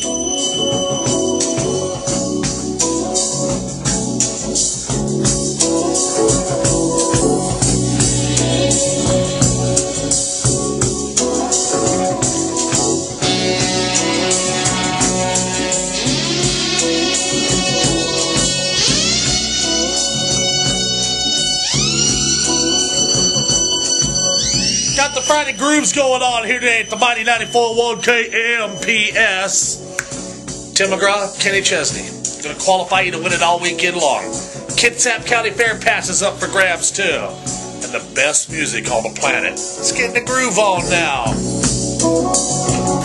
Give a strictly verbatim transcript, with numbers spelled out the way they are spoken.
Got the Friday grooves going on here today at the mighty ninety-four point one K M P S. Tim McGraw, Kenny Chesney. Going to qualify you to win it all weekend long. Kitsap County Fair passes up for grabs too. And the best music on the planet. Let's get the groove on now.